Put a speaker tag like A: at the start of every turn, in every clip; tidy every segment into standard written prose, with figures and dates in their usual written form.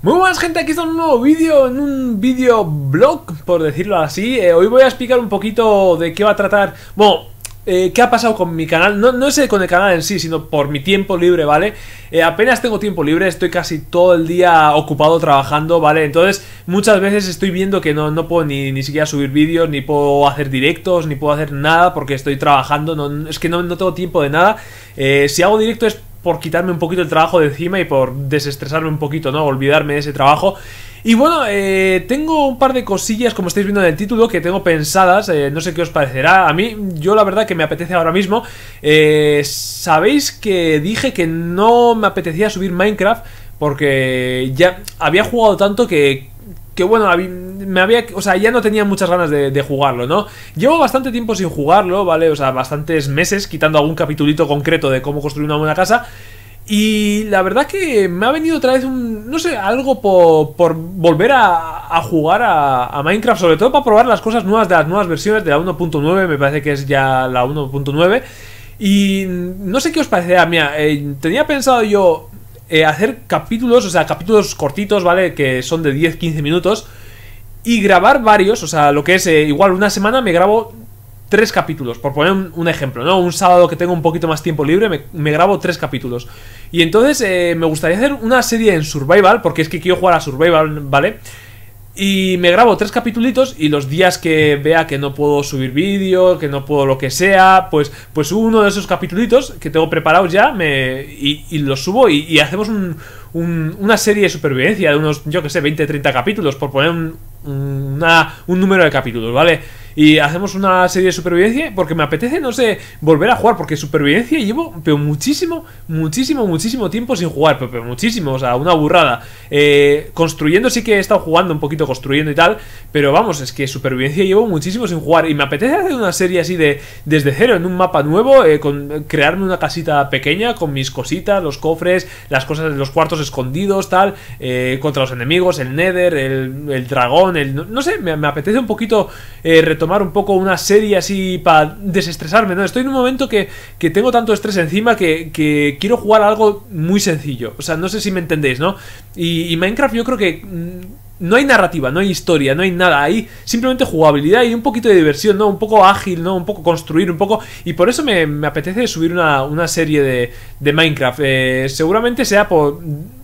A: Muy buenas gente, aquí está un nuevo vídeo, en un vídeo blog, por decirlo así. Hoy voy a explicar un poquito de qué va a tratar, bueno, qué ha pasado con mi canal. No es con el canal en sí, sino por mi tiempo libre, ¿vale? Apenas tengo tiempo libre, estoy casi todo el día ocupado trabajando, ¿vale? Entonces muchas veces estoy viendo que no puedo ni siquiera subir vídeos, ni puedo hacer directos, ni puedo hacer nada porque estoy trabajando, es que no tengo tiempo de nada. Si hago directo es por quitarme un poquito el trabajo de encima y por desestresarme un poquito, ¿no? Olvidarme de ese trabajo. Y bueno, tengo un par de cosillas, como estáis viendo en el título, que tengo pensadas, no sé qué os parecerá. A mí, yo la verdad que me apetece ahora mismo. Sabéis que dije que no me apetecía subir Minecraft porque ya había jugado tanto que bueno, o sea, ya no tenía muchas ganas de jugarlo, ¿no? Llevo bastante tiempo sin jugarlo, ¿vale? O sea, bastantes meses, quitando algún capitulito concreto de cómo construir una buena casa. Y la verdad que me ha venido otra vez no sé, algo por volver a jugar a Minecraft, sobre todo para probar las cosas nuevas de las nuevas versiones de la 1.9, me parece que es ya la 1.9. Y no sé qué os parecerá, mira, tenía pensado yo hacer capítulos, o sea, capítulos cortitos, ¿vale? Que son de 10-15 minutos. Y grabar varios, o sea, lo que es igual una semana me grabo 3 capítulos, por poner un ejemplo, ¿no? Un sábado que tengo un poquito más tiempo libre, me grabo 3 capítulos. Y entonces me gustaría hacer una serie en Survival, porque es que quiero jugar a Survival, ¿vale? Y me grabo 3 capitulitos y los días que vea que no puedo subir vídeo, que no puedo lo que sea, pues uno de esos capitulitos que tengo preparados ya y los subo y hacemos una serie de supervivencia de unos, yo que sé, 20-30 capítulos, por poner un número de capítulos, ¿vale? Y hacemos una serie de supervivencia porque me apetece, no sé, volver a jugar, porque supervivencia llevo pero muchísimo tiempo sin jugar, pero muchísimo, o sea, una burrada. Construyendo sí que he estado jugando un poquito, construyendo y tal, pero vamos, es que supervivencia llevo muchísimo sin jugar y me apetece hacer una serie así desde cero, en un mapa nuevo, crearme una casita pequeña con mis cositas, los cofres, las cosas de los cuartos escondidos, tal, contra los enemigos, el Nether, el dragón, no sé, me apetece un poquito retomar un poco una serie así para desestresarme, ¿no? Estoy en un momento que tengo tanto estrés encima que quiero jugar a algo muy sencillo, o sea, no sé si me entendéis, ¿no? Y Minecraft yo creo que no hay narrativa, no hay historia, no hay nada, hay simplemente jugabilidad y un poquito de diversión, ¿no? Un poco ágil, ¿no? Un poco construir, un poco... Y por eso me apetece subir una serie de Minecraft. Seguramente sea por...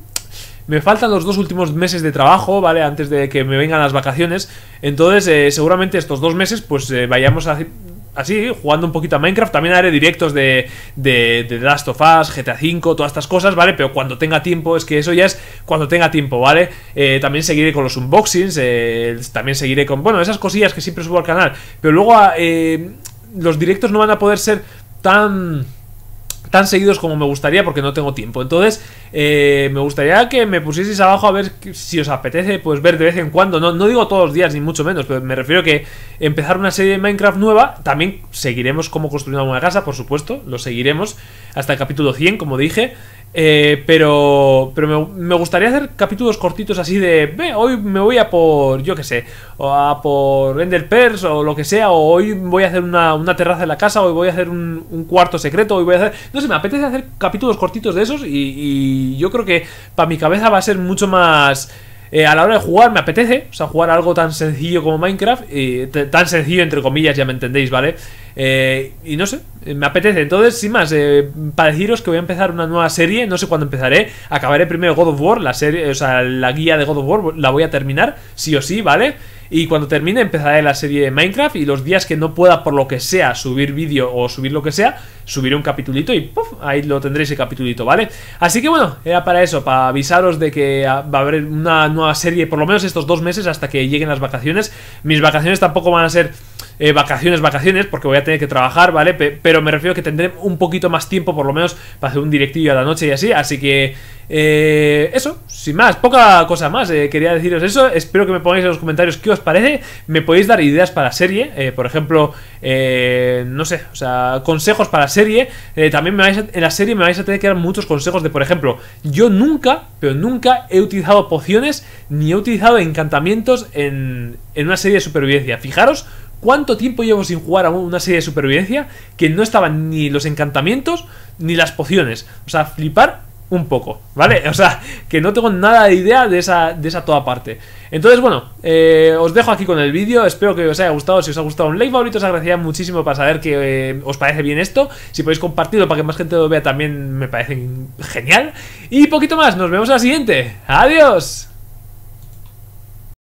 A: Me faltan los 2 últimos meses de trabajo, ¿vale? Antes de que me vengan las vacaciones. Entonces, seguramente estos 2 meses, pues vayamos así, jugando un poquito a Minecraft. También haré directos de The Last of Us, GTA V, todas estas cosas, ¿vale? Pero cuando tenga tiempo, es que eso ya es cuando tenga tiempo, ¿vale? También seguiré con los unboxings, también seguiré con, bueno, esas cosillas que siempre subo al canal. Pero luego los directos no van a poder ser tan seguidos como me gustaría porque no tengo tiempo. Entonces me gustaría que me pusieseis abajo a ver si os apetece pues ver de vez en cuando, no digo todos los días ni mucho menos, pero me refiero a que empezar una serie de Minecraft nueva. También seguiremos cómo construir una buena casa, por supuesto, lo seguiremos hasta el capítulo 100, como dije. Pero me gustaría hacer capítulos cortitos así de hoy me voy a por, yo que sé, o a por Ender Pearls o lo que sea, o hoy voy a hacer una terraza en la casa, hoy voy a hacer un cuarto secreto, hoy voy a hacer, no sé, me apetece hacer capítulos cortitos de esos y yo creo que para mi cabeza va a ser mucho más... a la hora de jugar me apetece, o sea, jugar algo tan sencillo como Minecraft, tan sencillo entre comillas, ya me entendéis, ¿vale? Y no sé, me apetece. Entonces, sin más, para deciros que voy a empezar una nueva serie, no sé cuándo empezaré. Acabaré primero God of War, la serie, o sea, la guía de God of War, la voy a terminar, sí o sí, ¿vale? Y cuando termine empezaré la serie de Minecraft. Y los días que no pueda por lo que sea subir vídeo o subir lo que sea, subiré un capitulito y ¡puf! Ahí lo tendréis el capitulito, ¿vale? Así que bueno, era para eso, para avisaros de que va a haber una nueva serie por lo menos estos 2 meses hasta que lleguen las vacaciones. Mis vacaciones tampoco van a ser vacaciones, porque voy a tener que trabajar, ¿vale? Pero me refiero a que tendré un poquito más tiempo por lo menos para hacer un directillo a la noche y así que eso, sin más, poca cosa más, quería deciros eso. Espero que me pongáis en los comentarios qué os parece. Me podéis dar ideas para la serie, por ejemplo, no sé, o sea, consejos para la serie. También en la serie me vais a tener que dar muchos consejos de, por ejemplo, yo nunca he utilizado pociones ni he utilizado encantamientos en una serie de supervivencia. Fijaros cuánto tiempo llevo sin jugar a una serie de supervivencia que no estaban ni los encantamientos ni las pociones. O sea, flipar un poco, ¿vale? O sea, que no tengo nada de idea de esa toda parte. Entonces, bueno, os dejo aquí con el vídeo. Espero que os haya gustado. Si os ha gustado, un like favorito os agradecería muchísimo para saber que os parece bien esto. Si podéis compartirlo para que más gente lo vea también me parece genial. Y poquito más, nos vemos en la siguiente. ¡Adiós!